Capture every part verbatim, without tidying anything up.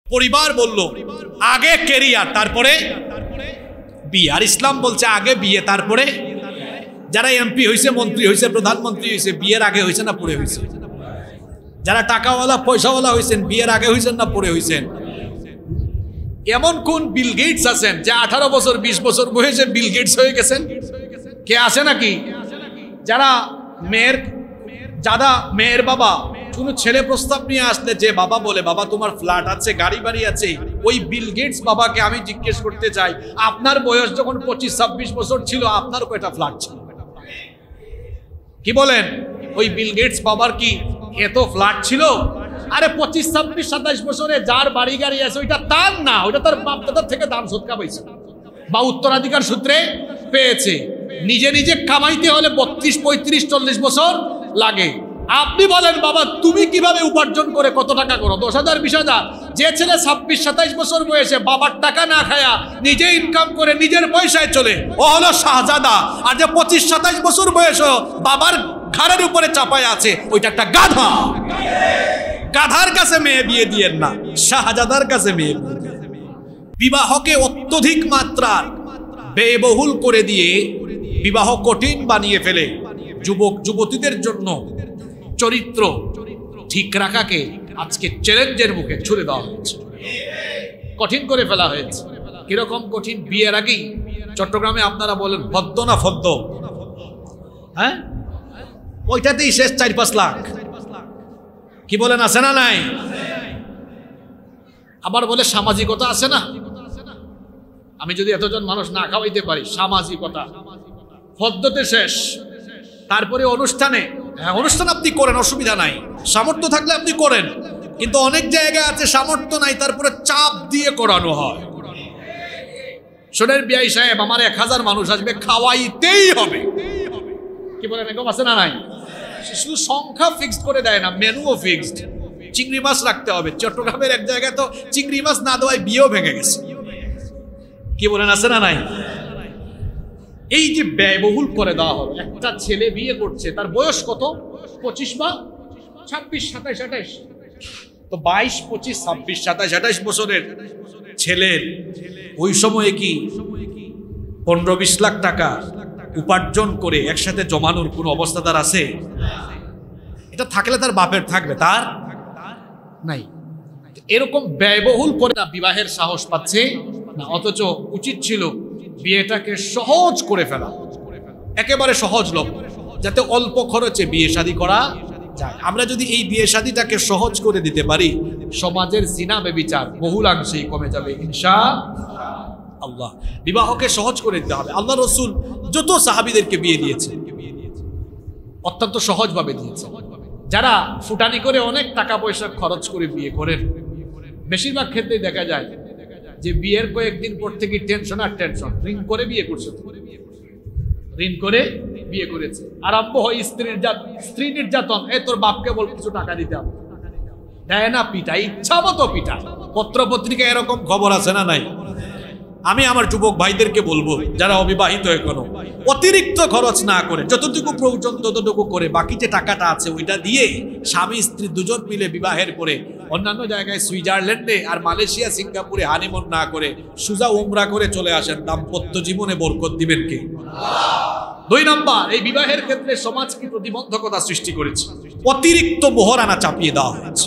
পরিবার বলল আগে ক্যারিয়ার তারপরে বিয়ে, আর ইসলাম বলছে আগে বিয়ে তারপরে। যারা এমপি হয়েছে, মন্ত্রী হয়েছে, প্রধানমন্ত্রী হয়েছে, বিয়ের আগে হয়েছে না পরে হয়েছে? যারা টাকাওয়ালা পয়সাওয়ালা হয়েছেন, বিয়ের আগে হয়েছেন না পরে হয়েছেন? এমন কোন বিল গেটস আছেন যে আঠারো বছর বিশ বছর বয়সে বিল গেটস হয়ে গেছেন? কে আছে নাকি? যারা মেয়ের যারা মেয়ের বাবা কোনো ছেলে প্রস্তাব নিয়ে আসলে যে বাবা বলে বাবা তোমার ফ্ল্যাট আছে, গাড়ি বাড়ি আছে, ওই বিল গেটস বাবাকে আমি জিজ্ঞেস করতে চাই আপনার বয়স যখন পঁচিশ ছাব্বিশ বছর ছিল আপনার কয়টা ফ্ল্যাট ছিল? কি বলেন? ওই বিল গেটস বাবার কি এত ফ্ল্যাট ছিল? আরে পঁচিশ ছাব্বিশ সাতাইশ বছরে যার বাড়ি গাড়ি আছে ওইটা তার না, ওইটা তার বাপ দাদার থেকে দান সৎকা পাইছে বা উত্তরাধিকার সূত্রে পেয়েছে। নিজে নিজে কামাইতে হলে বত্রিশ পঁয়ত্রিশ চল্লিশ বছর লাগে। আপনি বলেন বাবা তুমি কিভাবে উপার্জন করে কত টাকা করো? দশ হাজার বিশ হাজার। যে ছেলে ছাব্বিশ সাতাইশ বছর বয়সে বাবার টাকা না খায়া নিজে ইনকাম করে নিজের পয়সায় চলে, ও হলো শাহজাদা। আর যে পঁচিশ সাতাইশ বছর বয়স বাবার ঘাড়ের উপরে চাপায় আছে ওইটা একটা গাধা। গাধার কাছে মেয়ে বিয়ে দিয়েন না, শাহজাদার কাছে মেয়ে। বিবাহকে অত্যধিক মাত্রার ব্যয়বহুল করে দিয়ে বিবাহ কঠিন বানিয়ে ফেলে যুবক যুবতীদের জন্য চরিত্র ঠিক রাখাকে আজকে চ্যালেঞ্জের মুখে ছুড়ে দেওয়া হয়েছে, কঠিন করে ফেলা হয়েছে। কিরকম কঠিন? বিয়ের আগেই চট্টগ্রামে আপনারা বলেন ভদ্দ না ফদ্দ, হ্যাঁ ওইটাতেই শেষ চার পাঁচ লাখ। কি বলেন আছে না নাই? আবার বলে সামাজিকতা আছে না, আমি যদি এতজন মানুষ না খাওয়াইতে পারি, সামাজিকতা ফদ্দতে শেষ। তারপরে অনুষ্ঠানে, হ্যাঁ অনুষ্ঠান আপনি করেন, অসুবিধা নাই, সামর্থ্য থাকলে আপনি করেন, কিন্তু অনেক জায়গা আছে সামর্থ্য নাই তারপরে চাপ দিয়ে করানো হয়। শোনেন বিআই সাহেব আমার এক হাজার মানুষ আসবে, খাওয়াইতেই হবে। কি বলেন এরকম আছে না নাই? শুধু সংখ্যা ফিক্সড করে দেয় না, মেনুও ফিক্সড। চিংড়ি মাছ রাখতে হবে। চট্টগ্রামের এক জায়গায় তো চিংড়ি মাছ না দেওয়ায় বিয়েও ভেঙে গেছে। কি বলেন আছে না নাই? এই যে ব্যয়বহুল করে দেওয়া হলো। একটা ছেলে বিয়ে করছে, তার বয়স কত? পঁচিশ বা ছাব্বিশ সাতাইশ আঠাইশ। তো বাইশ পঁচিশ ছাব্বিশ সাতাইশ আঠাইশ বছরের ছেলের ওই সময়ে কি পনেরো বিশ লাখ টাকা উপার্জন করে একসাথে জমানোর কোনো অবস্থা তার আছে? এটা থাকলে তার বাপের থাকবে, তার নাই। এরকম ব্যয়বহুল করে বিবাহের সাহস পাচ্ছে না, অথচ উচিত ছিল বিয়েটাকে সহজ করে ফেলা, একেবারে সহজ লোক, যাতে অল্প খরচে বিয়ে শাদী করা যায়। আমরা যদি এই বিয়ে শাদীটাকে সহজ করে দিতে পারি, সমাজের জিনা ব্যভিচার বহুলাংশেই কমে যাবে ইনশাআল্লাহ। বিবাহকে সহজ করে দিতে হবে। আল্লাহ রসুল যত সাহাবীদেরকে বিয়ে দিয়েছে অত্যন্ত সহজভাবে দিয়েছে। যারা ফুটানি করে অনেক টাকা পয়সা খরচ করে বিয়ে করেন, বেশিরভাগ ক্ষেত্রেই দেখা যায় যে বিয়ের কয়েকদিন পর থেকে টেনশন আর টেনশন। ঋণ করে বিয়ে করছে, ঋণ করে বিয়ে করেছে, আরম্ভ হয় স্ত্রীর স্ত্রী নির্যাতন। এ তোর বাপকে বল কিছু টাকা দিতে হবে, দেয় না, পিটা, ইচ্ছা মতো পিটা। পত্র পত্রিকা এরকম খবর আছে না নাই? আমি আমার যুবক ভাইদেরকে বলবো যারা অবিবাহিত এখনো, অতিরিক্ত খরচ না করে যতটুকু প্রয়োজন ততটুকু করে বাকি যে টাকাটা আছে ওইটা দিয়ে স্বামী স্ত্রী দুজন মিলে বিবাহের পরে অন্যান্য জায়গায় সুইজারল্যান্ডে আর মালয়েশিয়া সিঙ্গাপুরে হানিমুন না করে সুজা উমরা করে চলে আসেন। দাম্পত্য জীবনে বরকত দিবেন কে? দুই নাম্বার, এই বিবাহের ক্ষেত্রে সমাজ কি প্রতিবন্ধকতা সৃষ্টি করেছে? অতিরিক্ত মোহরানা চাপিয়ে দেওয়া হয়েছে।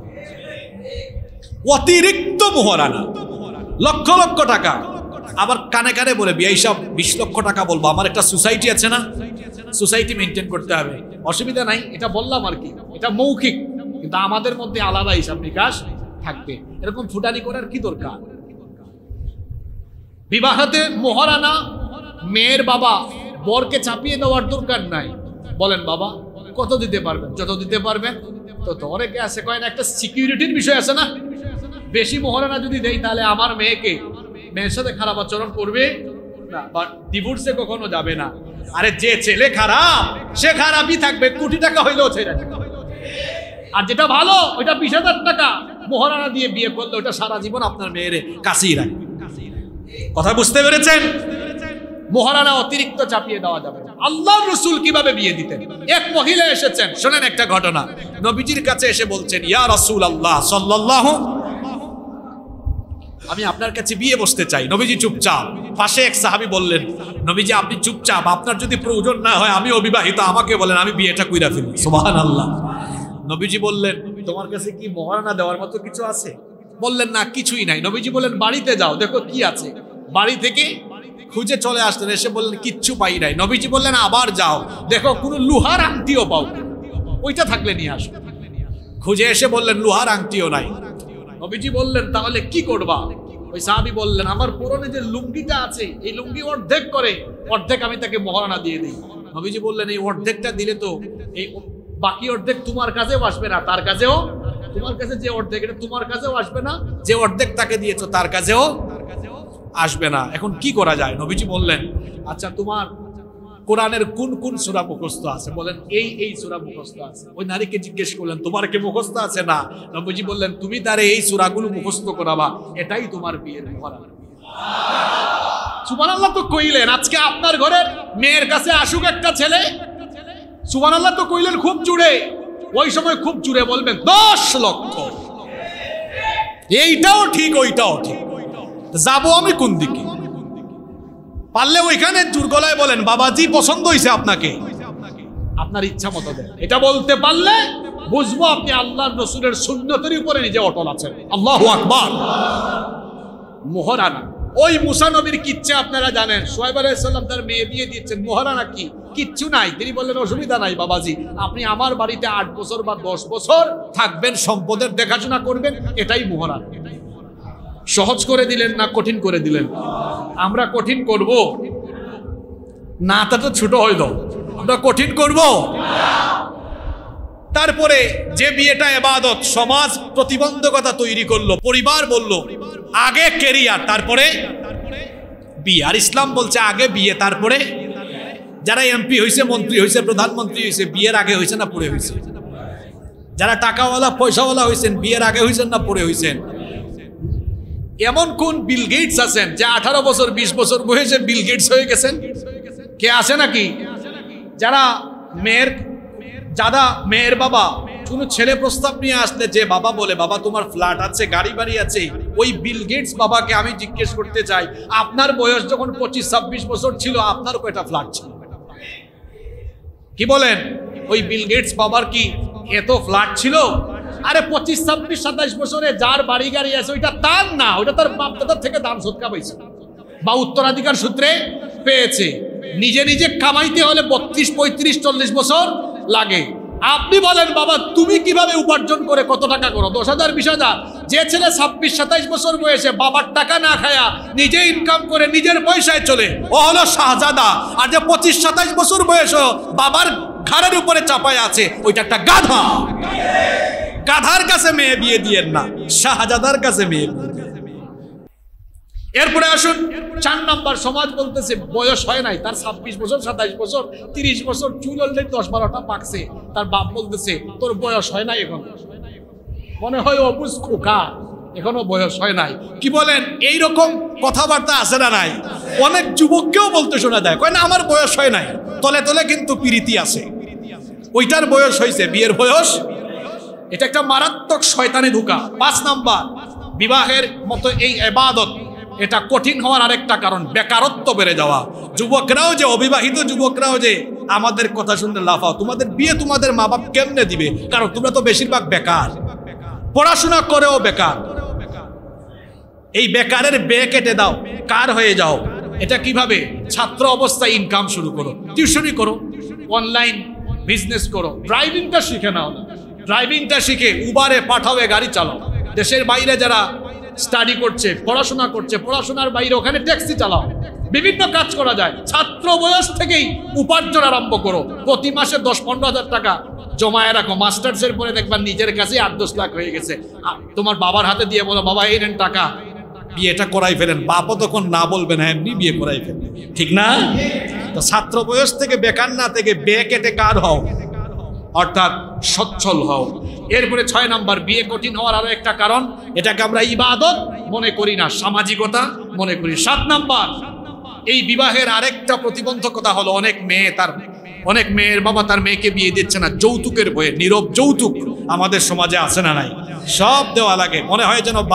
অতিরিক্ত মোহরানা, লক্ষ লক্ষ টাকা। আবার কানে কানে বলে বিয়ে সব বিশ লক্ষ টাকা বলবো, আমার একটা সোসাইটি আছে না, সোসাইটি মেনটেন করতে হবে, অসুবিধা নাই, এটা বললাম আর কি, এটা মৌখিক, কিন্তু আমাদের মধ্যে আলাদা হিসাব নিকাশ থাকবে। এরকম ফুটানি করার কি দরকার? বিবাহতে মোহরানা মেয়ের বাবা বরকে চাপিয়ে দেওয়ার দরকার নাই। বলেন বাবা কত দিতে পারবেন? যত দিতে পারবেন তত। অনেকে আছে কয় না, একটা সিকিউরিটির বিষয় আছে না, বেশি মোহরানা যদি দেই তাহলে আমার মেয়েকে মেয়ের সাথে খারাপ আচরণ করবে না, বা ডিভোর্সে কখনো যাবে না। আরে যে ছেলে খারাপ সে খারাপই থাকবে, কোটি টাকা হইলেও ছেড়ে যাবে। আর যেটা ভালো ওইটা বিশ হাজার টাকা মোহরানা দিয়ে বিয়ে করলে ওটা সারা জীবন আপনার মেয়ের কাছেই রাখবে। কথা বুঝতে পেরেছেন? মোহরানা অতিরিক্ত চাপিয়ে দেওয়া যাবে না। আল্লাহর রাসূল কিভাবে বিয়ে দিতেন? এক মহিলা এসেছেন, শোনেন একটা ঘটনা। নবীজির কাছে এসে বলছেন, ইয়া রাসূলুল্লাহ সাল্লাল্লাহু আমি আপনার কাছে বিয়ে বসতে চাই। নবীজি চুপচাপ। পাশে এক সাহাবী বললেন, নবীজি আপনি চুপচাপ, আপনার যদি প্রয়োজন না হয়, আমি অবিবাহিত, আমাকে বলেন, আমি বিয়েটা কইরা ফেলি। সুবহানাল্লাহ। নবীজি বললেন, তোমার কাছে কি মহারানা দেওয়ার মতো কিছু আছে? বললেন, না কিছুই নাই। নবীজি বললেন, বাড়িতে যাও, দেখো কি আছে। বাড়ি থেকে খুঁজে চলে আসলেন, এসে বললেন কিচ্ছু পাই নাই। নবীজি বললেন, আবার যাও, দেখো কোনো লোহার আংটিও পাও, ওইটা থাকলে নিয়ে আসো। খুঁজে এসে বললেন, লোহার আংটিও নাই। নবীজি বললেন, তাহলে কি করবা? ওই সাহাবী বললেন, আমার পুরনো যে লুঙ্গিটা আছে, এই লুঙ্গি অর্ধেক করে, অর্ধেক আমি তাকে মহারানা দিয়ে দিই। নবীজি বললেন, এই অর্ধেকটা দিলে তো এই বাকি অর্ধেক তোমার কাছেও আসবে না, তার কাছেও, তোমার কাছে যে অর্ধেক, এটা তোমার কাছেও আসবে না, যে অর্ধেক তাকে দিয়েছো তার কাছেও আসবে না। এখন কি করা যায়? নবীজি বললেন, আচ্ছা তোমার কোরআনের কোন কোন সূরা মুখস্থ আছে? বলেন, এই এই সূরা মুখস্থ আছে। ওই নারীকে জিজ্ঞেস করলেন, তোমার কি মুখস্থ আছে? না। নবীজি বললেন, তুমি তারে এই সূরাগুলো মুখস্থ করাবা, এটাই তোমার বিয়ের মহারানা। সুবহানাল্লাহ তো কইলেন। আজকে আপনার ঘরের মেয়ের কাছে আসুক একটা ছেলে, সুবহানাল্লাহ তো কইলেন খুব জুড়ে। ওই সময় খুব জুড়ে বলবেন দশ লক্ষ। এইটাও ঠিক, ওইটাও ঠিক। যাবো আমি কোন দিকে? পারলে ওইখানে জোর গলায় বলেন, বাবাজি পছন্দ হয়েছে আপনাকে, আপনার ইচ্ছা মতো দেন। এটা বলতে পারলে বুঝবো আপনি আল্লাহর রাসূলের সুন্নতের উপরে নিজে অটল আছেন। আল্লাহু আকবার। মহারানা, ওই মুসা নবীর কিচ্ছা আপনারা জানেন। শুআয়ব আলাইহিস সালাম তার মেয়ে বিয়ে দিয়েছেন, মহারানা কি? কিচ্ছু নাই। তিনি বললেন, অসুবিধা নাই বাবাজি, আপনি আমার বাড়িতে আট বছর বা দশ বছর থাকবেন, সম্পদের দেখাশোনা করবেন, এটাই মহারানা। সহজ করে দিলেন না কঠিন করে দিলেন? আমরা কঠিন করব না, তা তো ছোট হয়ে দাও, আমরা কঠিন করব। তারপরে যে বিয়েটা ইবাদত, সমাজ প্রতিবন্ধকতা তৈরি করলো, পরিবার বলল আগে ক্যারিয়ার তারপরে বিয়ে। আর ইসলাম বলছে আগে বিয়ে তারপরে। যারা এমপি হয়েছে, মন্ত্রী হয়েছে, প্রধানমন্ত্রী হয়েছে, বিয়ের আগে হয়েছে না পরে হয়েছে? যারা টাকাওয়ালা পয়সাওয়ালা হয়েছেন, বিয়ের আগে হয়েছেন না পরে হয়েছেন? এমন কোন বিল গেটস আছেন যে আঠারো বছর বিশ বছর বয়সে বিল গেটস হয়ে গেছেন? কে আছে নাকি? যারা মেয়ের যারা মেয়ের বাবা কোনো ছেলে প্রস্তাব নিয়ে আসলে, যে বাবা বলে, বাবা তোমার ফ্ল্যাট আছে, গাড়ি বাড়ি আছে, ওই বিল গেটস বাবাকে আমি জিজ্ঞেস করতে চাই, আপনার বয়স যখন পঁচিশ ছাব্বিশ বছর ছিল, আপনার কয়টা ফ্ল্যাট ছিল? কি বলেন? ওই বিল গেটস বাবার কি এত ফ্ল্যাট ছিল? আরে পঁচিশ ছাব্বিশ সাতাইশ বছরে যার বাড়ি গাড়ি আছে, ওইটা তার না, ওইটা তার বাপ দাদার থেকে দান সদকা পাইছে বা উত্তরাধিকার সূত্রে পেয়েছে। নিজে নিজে কামাইতে হলে বত্রিশ পঁয়ত্রিশ চল্লিশ বছর লাগে। আপনি বলেন, বাবা তুমি কিভাবে উপার্জন করে কত টাকা করো? দশ হাজার বিশ হাজার। যে ছেলে ছাব্বিশ সাতাইশ বছর বয়সে বাবার টাকা না খায়া নিজে ইনকাম করে নিজের পয়সায় চলে, ও হলো শাহজাদা। আর যে পঁচিশ সাতাইশ বছর বয়স বাবার ঘাড়ের উপরে চাপায় আছে, ওইটা একটা গাধা। গাধার কাছে মেয়ে বিয়ে দিয়েন না, শাহজাদার কাছে মেয়ে। এরপরে আসুন চার নাম্বার, সমাজ বলতেছে বয়স হয় নাই, তার ছাব্বিশ বছর সাতাইশ বছর তিরিশ বছর, চুল অলরেডি দশ বারোটা পাকছে, তার বাপ বলতেছে তোর বয়স হয় নাই এখন, মনে হয় অবুঝ খোকা, এখনো বয়স হয় নাই। কি বলেন? এইরকম কথাবার্তা আছে না নাই? অনেক যুবককেও বলতে শোনা যায়, কয় না আমার বয়স হয় নাই, তলে তলে কিন্তু প্রীতি আছে, ওইটার বয়স হয়েছে, বিয়ের বয়স। এটা একটা মারাত্মক শয়তানি ধোঁকা। পাঁচ নাম্বার, বিবাহের মতো এই ইবাদত, এটা কঠিন হওয়ার আরেকটা কারণ বেকারত্ব বেড়ে যাওয়া। যুবকরাও যে, অবিবাহিত যুবকরাও যে আমাদের কথা শুনতে লাফাও, তোমাদের বিয়ে তোমাদের মা বাপ কেমনে দিবে? কারণ তোমরা তো বেশিরভাগ বেকার, পড়াশোনা করেও বেকার। এই বেকারের বে কেটে দাও, কার হয়ে যাও। এটা কিভাবে? ছাত্র অবস্থায় ইনকাম শুরু করো, টিউশনি করো, অনলাইন বিজনেস করো, ড্রাইভিংটা শিখে নাও না, ড্রাইভিংটা শিখে উবারে পাঠাবে গাড়ি চালাও। দেশের বাইরে যারা স্টাডি করছে, পড়াশোনা করছে, পড়াশোনার বাইরে ওখানে ট্যাক্সি চালাও, বিভিন্ন কাজ করা যায়। ছাত্র বয়স থেকেই উপার্জন আরম্ভ করো, প্রতি মাসে দশ পনেরো হাজার টাকা জমায় রাখো। মাস্টার্সের পরে দেখবা নিজের কাছে আট দশ লাখ হয়ে গেছে, তোমার বাবার হাতে দিয়ে বলো, বাবা এই নেন টাকা, বিয়েটা করাই ফেলেন। বাপও তখন না বলবে না, এমনি বিয়ে করাই ফেলেন, ঠিক না? তো ছাত্র বয়স থেকে বেকার না থেকে বে কেটে কার হও, অর্থাৎ সচ্ছল হও। এরপরে ছয় নাম্বার, বিয়ে কঠিন হওয়ার আরো একটা কারণ, এটাকে আমরা ইবাদত মনে করি না, সামাজিকতা মনে করি। সাত নাম্বার, এই বিবাহের আরেকটা প্রতিবন্ধকতা হলো অনেক মেয়ে তার অনেক মেয়ের বাবা তার মেয়েকে বিয়ে দিচ্ছে না যৌতুকের ভয়ে। নীরব যৌতুক আমাদের সমাজে আছে না নাই? সব দেওয়া লাগে, মনে হয় যেন বাপ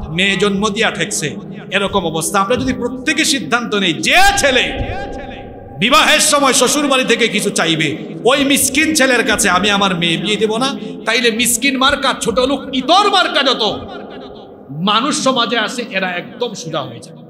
মেয়ে জন্ম দিয়া ঠেকছে, এরকম অবস্থা। আমরা যদি প্রত্যেকে সিদ্ধান্ত নেই, যে ছেলে বিবাহের সময় শ্বশুর বাড়ি থেকে কিছু চাইবে, ওই মিসকিন ছেলের কাছে আমি আমার মেয়ে বিয়ে দেব না, তাইলে মিসকিন মার্কা, ছোট লোক, ইতর মার্কা যত মানুষ সমাজে আছে এরা একদম সুদা হয়ে যায়।